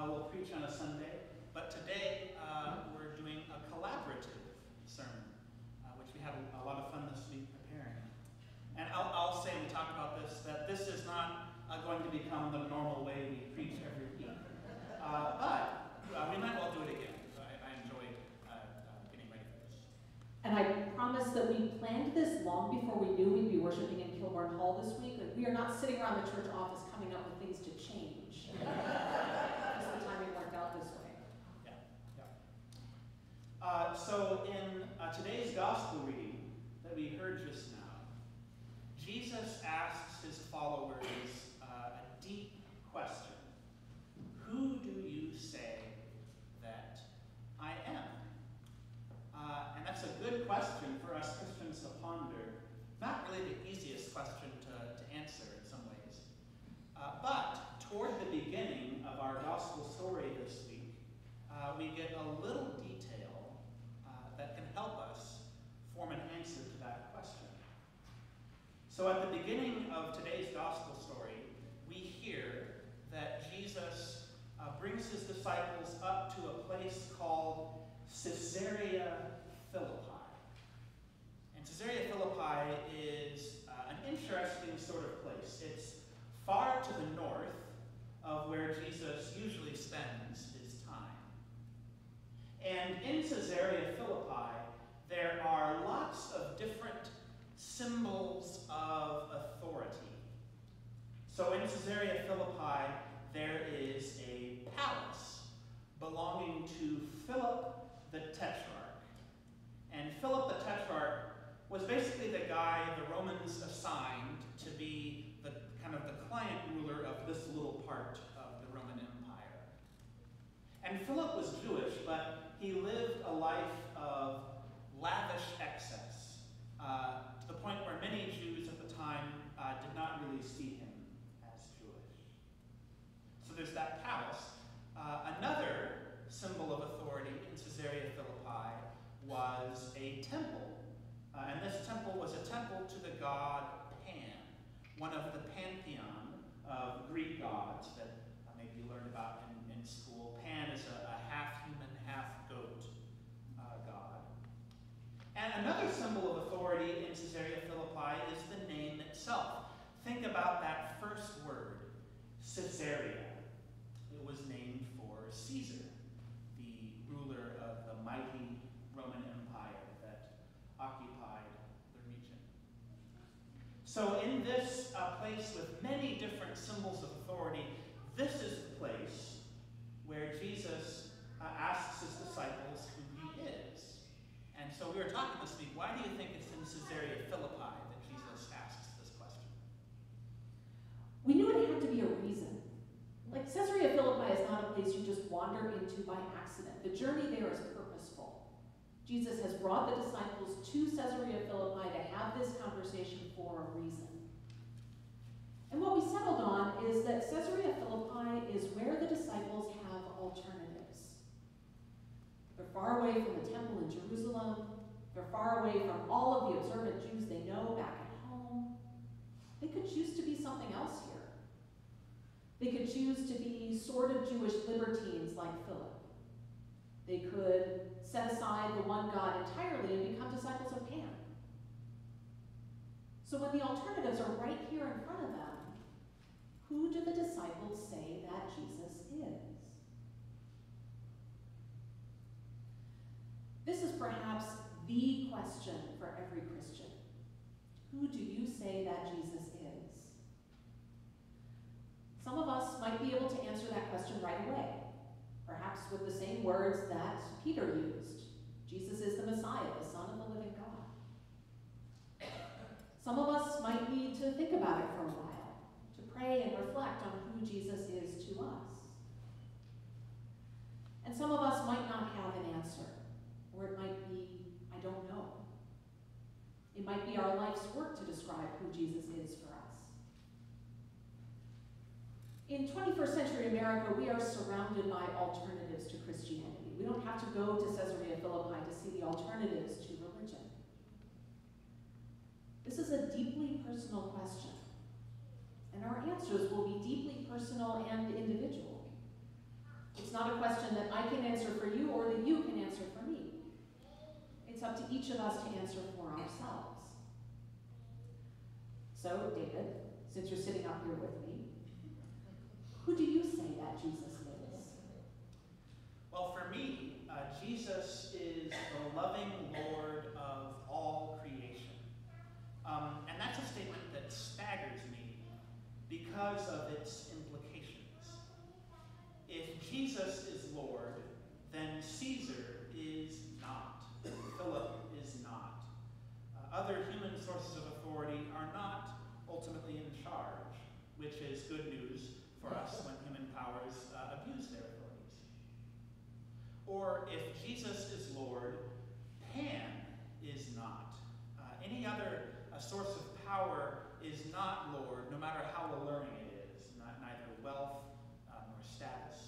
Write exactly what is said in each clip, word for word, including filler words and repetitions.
uh, will preach on a Sunday, but today uh, we're doing a collaborative sermon, uh, which we had a, a lot of fun this week preparing. And I'll, I'll say, we talked about this, that this is not uh, going to become the normal way we preach every week. Uh, but uh, we might well do it again. I, I enjoyed uh, uh, getting ready for this. And I promise that we planned this long before we knew we'd be worshiping in Kilbourne Hall this week. Like, we are not sitting around the church office coming up with things to change. Just the timing worked out this way. Yeah, yeah. Uh, so in uh, today's gospel reading that we heard just now, Jesus asks his followers uh, a deep question. Who do you say that I am? Uh, and that's a good question for us Christians to ponder. Not really the easiest question to, to answer in some ways. Uh, but toward the beginning of our gospel story this week, uh, we get a little detail uh, that can help us form an answer to that question. So at the beginning of today's gospel story, we hear that Jesus uh, brings his disciples up to a place called Caesarea Philippi. And Caesarea Philippi is uh, an interesting sort of place. It's far to the north of where Jesus usually spends his time. And in Caesarea Philippi, there are lots of different symbols of authority. So in Caesarea Philippi, there is a palace belonging to Philip the Tetrarch. And Philip the Tetrarch was basically the guy the Romans assigned to be the kind of the client ruler of this little part of the Roman Empire. And Philip was Jewish, but he lived a life of lavish excess, uh, to the point where many Jews at the time uh, did not really see him as Jewish. So there's that palace. Uh, another symbol of authority in Caesarea Philippi was a temple. Uh, and this temple was a temple to the god Pan, one of the pantheon of Greek gods that uh, maybe you learned about in, in school. Pan is a, a half-human, half-goat uh, god. And another symbol of authority in Caesarea Philippi is the name itself. Think about that first word, Caesarea. It was named for Caesar, the ruler of the mighty Roman Empire that occupied the region. So in this uh, place with many different symbols of authority, this is the place where Jesus uh, asks his disciples who he is. And so we were talking this week, why do you think it's in Caesarea Philippi that Jesus asks this question? We knew it had to be a reason. Like, Caesarea Philippi is not a place you just wander into by accident. The journey there is purposeful. Jesus has brought the disciples to Caesarea Philippi to have this conversation for a reason. And what we settled on is that Caesarea Philippi is where the disciples have alternatives. They're far away from the temple in Jerusalem. They're far away from all of the observant Jews they know back at home. They could choose to be something else here. They could choose to be sort of Jewish libertines like Philip. They could set aside the one God entirely and become disciples of Pan. So when the alternatives are right here in front of them, who do the disciples say that Jesus is? This is perhaps the question for every Christian. Who do you say that Jesus is? Some of us might be able to answer that question right away, perhaps with the same words that Peter used. Jesus is the Messiah, the Son of the living God. Some of us might need to think about it for a while, to pray and reflect on who Jesus is to us. And some of us might not have an answer, or it might be, I don't know. It might be our life's work to describe who Jesus is for us. In twenty-first century America, we are surrounded by alternatives to Christianity. We don't have to go to Caesarea Philippi to see the alternatives to religion. This is a deeply personal question, and our answers will be deeply personal and individual. It's not a question that I can answer for you or that you can answer for me. It's up to each of us to answer for ourselves. So, David, since you're sitting up here with me, who do you say that Jesus is? Well, for me, uh, Jesus is the loving Lord of all creation. Um, and that's a statement that staggers me because of its implications. If Jesus is Lord, then Caesar is not. Philip is not. Uh, other human sources of authority are not ultimately in charge, which is good news for us when human powers uh, abuse their authorities. Or if Jesus is Lord, Pan is not. Uh, any other uh, source of power is not Lord, no matter how alluring it is, not, neither wealth uh, nor status.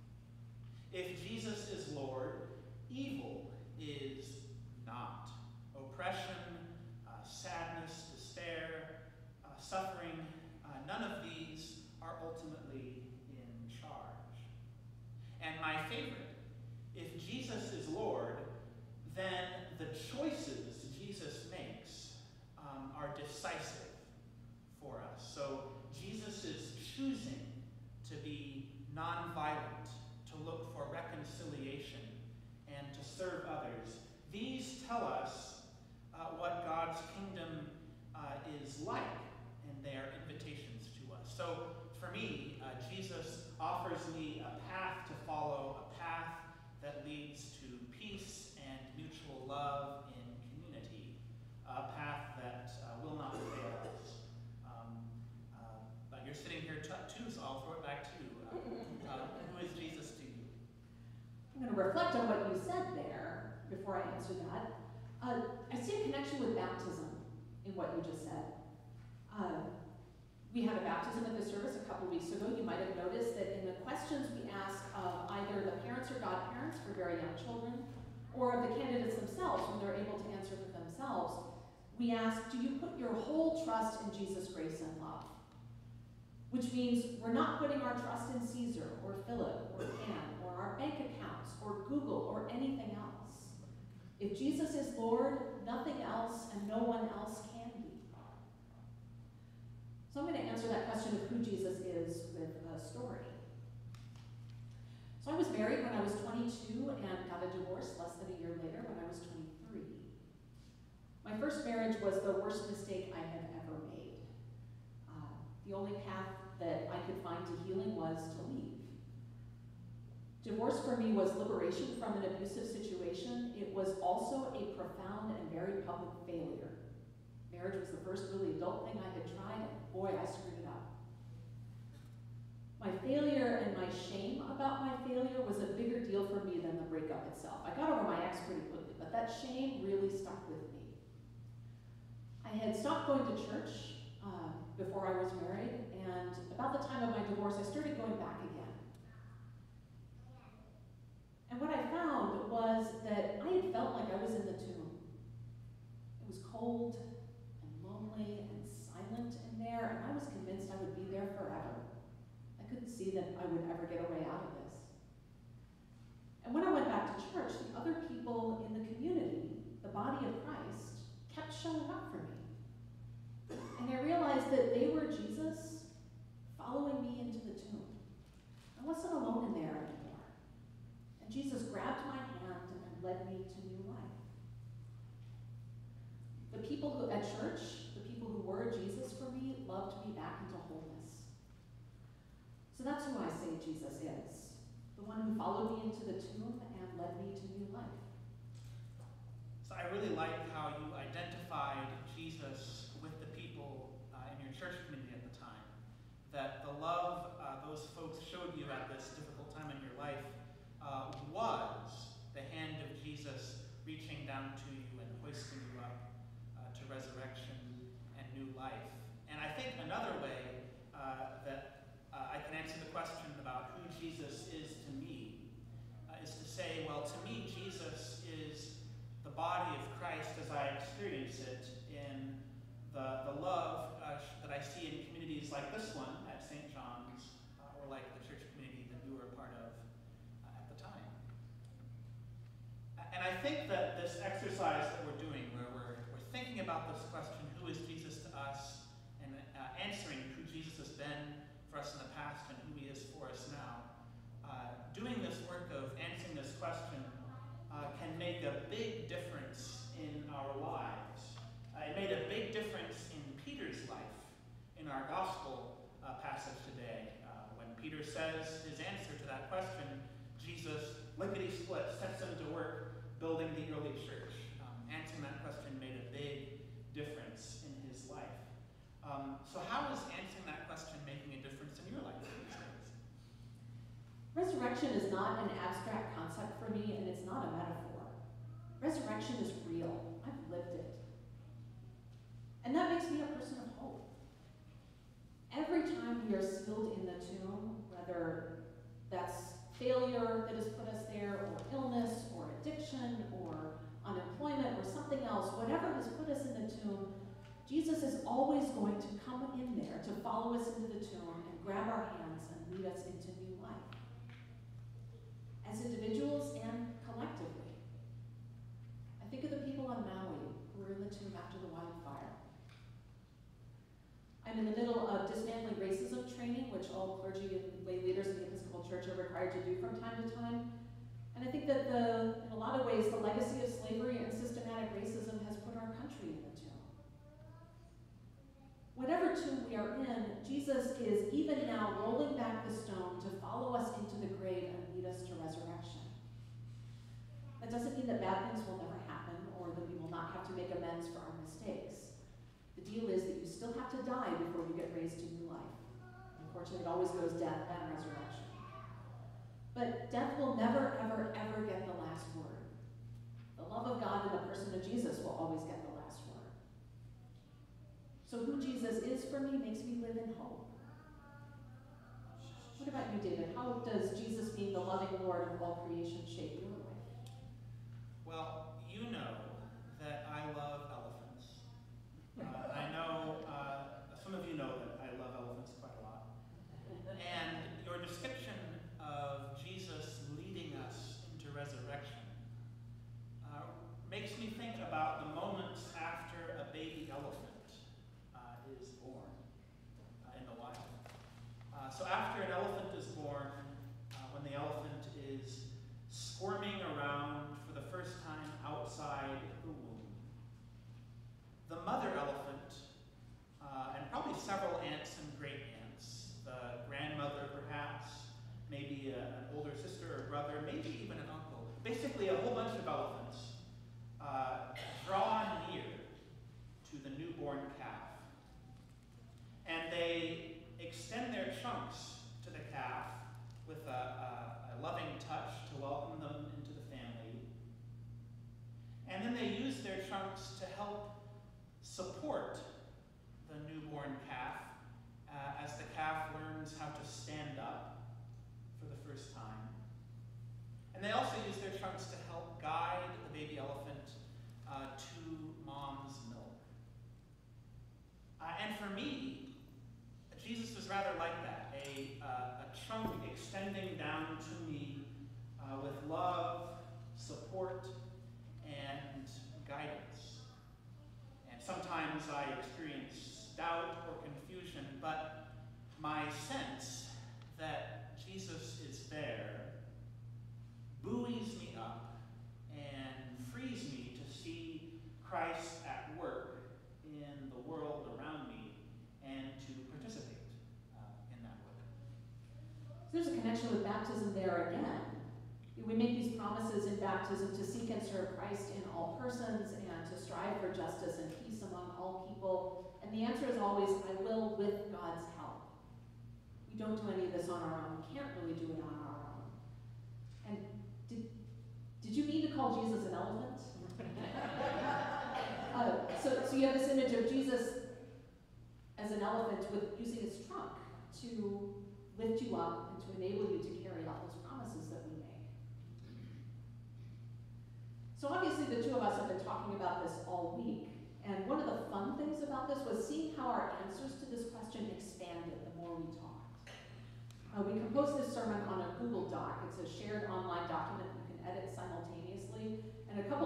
If Jesus is Lord, evil is not. Oppression, uh, sadness, despair, uh, suffering, uh, none of these are ultimately in charge. And my favorite, if Jesus is Lord, then the choices Jesus makes um, are decisive for us. So Jesus is choosing to be nonviolent, to look for reconciliation, and to serve others. These tell us uh, what God's kingdom uh, is like, and they are invitations to us. So for me, uh, Jesus offers me a path to follow, a path that leads to peace and mutual love in community, a path that uh, will not fail us. Um, uh, but you're sitting here t- too, so I'll throw it back to you. Uh, uh, who is Jesus to you? I'm going to reflect on what you said there before I answer that. Uh, I see a connection with baptism in what you just said. Uh, we had a baptism at the service a couple weeks ago. You might have noticed that in the questions we ask of either the parents or godparents for very young children, or of the candidates themselves when they're able to answer for themselves, we ask, do you put your whole trust in Jesus' grace and love? Which means we're not putting our trust in Caesar or Philip or Pan or our bank accounts or Google or anything else. If Jesus is Lord, nothing else and no one else can be. So I'm going to answer that question of who Jesus is with a story. So I was married when I was twenty-two and got a divorce less than a year later when I was twenty-three. My first marriage was the worst mistake I had ever made. Uh, the only path that I could find to healing was to leave. Divorce for me was liberation from an abusive situation. It was also a profound and very public failure. Marriage was the first really adult thing I had tried, and boy, I screwed it up. My failure and my shame about my failure was a bigger deal for me than the breakup itself. I got over my ex pretty quickly, but that shame really stuck with me. I had stopped going to church uh, before I was married, and about the time of my divorce, I started going back again. And what I found was that I had felt like I was in the tomb. It was cold and lonely and silent in there, and I was convinced I would be there forever. I couldn't see that I would ever get a way out of this. And when I went back to church, the other people in the community, the body of Christ, kept showing up for me. And I realized that they were Jesus following me into the tomb. I wasn't alone in there anymore. And Jesus grabbed my hand and led me to new life. The people who, at church, the people who were Jesus for me, loved me back into wholeness. So that's who I say Jesus is. The one who followed me into the tomb and led me to new life. So I really like how you identified Jesus with the people uh, in your church community at the time. That the love uh, those folks showed you at this difficult time in your life uh, was the hand of Jesus reaching down to you and hoisting you up uh, to resurrection and new life. And I think another way uh, that uh, I can answer the question about who Jesus is to me uh, is to say, well, to me, Jesus is the body of Christ as I experience it in the, the love uh, that I see in communities like this one at Saint John's, uh, or like the church community that you are a part of, think that this exercise that we're doing, where we're, we're thinking about this question, who is Jesus to us, and uh, answering who Jesus has been for us in the past and who he is for us now, uh, doing this work of answering this question uh, can make a big difference in our lives. Uh, it made a big difference in Peter's life in our gospel uh, passage today. Uh, when Peter says his answer to that question, Jesus, lickety-split, sets him to work building the early church. Um, answering that question made a big difference in his life. Um, so how is answering that question making a difference in your life these days? Resurrection is not an abstract concept for me, and it's not a metaphor. Resurrection is real. I've lived it. And that makes me a person of hope. Every time we are sealed in the tomb, whether that's failure that has put us there, or illness, or addiction, or unemployment, or something else, whatever has put us in the tomb, Jesus is always going to come in there to follow us into the tomb and grab our hands and lead us into new life. As individuals and collectively. I think of the people on Maui who were in the tomb after the wildfire. I'm in the middle of dismantling racism training, which all clergy and lay leaders in the Episcopal Church are required to do from time to time. And I think that the, in a lot of ways, the legacy of slavery and systematic racism has put our country in the tomb. Whatever tomb we are in, Jesus is even now rolling back the stone to follow us into the grave and lead us to resurrection. That doesn't mean that bad things will never happen or that we will not have to make amends for our mistakes. The deal is that you still have to die before you get raised to new life. Unfortunately, it always goes death and resurrection. But death will never, ever, ever get the last word. The love of God in the person of Jesus will always get the last word. So who Jesus is for me makes me live in hope. What about you, David? How does Jesus being the loving Lord of all creation shape your life? Well, you know that I love elephants. Uh, I know, uh, some of you know that I love elephants quite a lot. And your description of Jesus leading us into resurrection uh, makes me think about the moments after a baby elephant uh, is born uh, in the wild. Uh, so after an elephant is born, uh, when the elephant is squirming around for the first time outside the womb, the mother elephant, uh, and probably several aunts and great aunts, the grandmother perhaps, maybe a, an older sister or brother, maybe even an uncle, basically a whole bunch of elephants, uh, draw near to the newborn calf. And they extend their trunks to the calf with a, a, a loving touch to welcome them into the family. And then they use their trunks to help support the newborn calf uh, as the calf learns how to stand up for the first time. And they also use their trunks to help guide the baby elephant uh, to mom's milk. Uh, and for me, Jesus was rather like that, a, uh, a trunk extending down to me uh, with love, support, and guidance. And sometimes I experience doubt or confusion, but my sense that Jesus is there buoys me up and frees me to see Christ at work in the world around me and to participate uh, in that work. So there's a connection with baptism there again. We make these promises in baptism to seek and serve Christ in all persons and to strive for justice and peace among all people. And the answer is always, I will with God's help. We don't do any of this on our own. We can't really do it on our own. And did, did you mean to call Jesus an elephant? uh, so, so you have this image of Jesus as an elephant with using his trunk to lift you up and to enable you to carry out those promises that we make. So obviously the two of us have been talking about this all week, and one of the fun things about this was seeing how our answers to this question expanded the more we talked. Uh, we composed this sermon on a Google Doc. It's a shared online document you can edit simultaneously, and a couple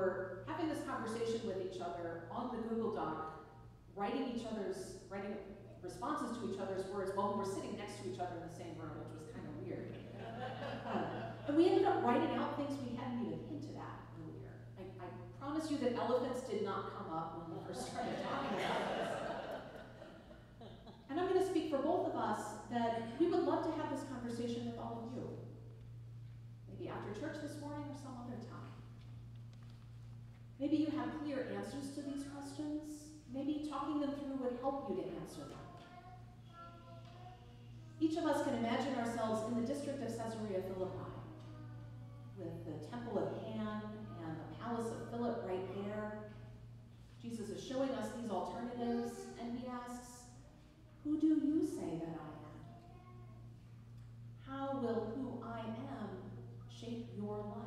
were having this conversation with each other on the Google Doc, writing each other's, writing responses to each other's words while we were sitting next to each other in the same room, which was kind of weird. Um, and we ended up writing out things we hadn't even hinted at earlier. I, I promise you that elephants did not come up when we first started talking about this. And I'm going to speak for both of us that we would love to have this conversation with all of you. Maybe after church this morning or some other time. Maybe you have clear answers to these questions. Maybe talking them through would help you to answer them. Each of us can imagine ourselves in the district of Caesarea Philippi, with the temple of Pan and the palace of Philip right there. Jesus is showing us these alternatives, and he asks, "Who do you say that I am?" How will who I am shape your life?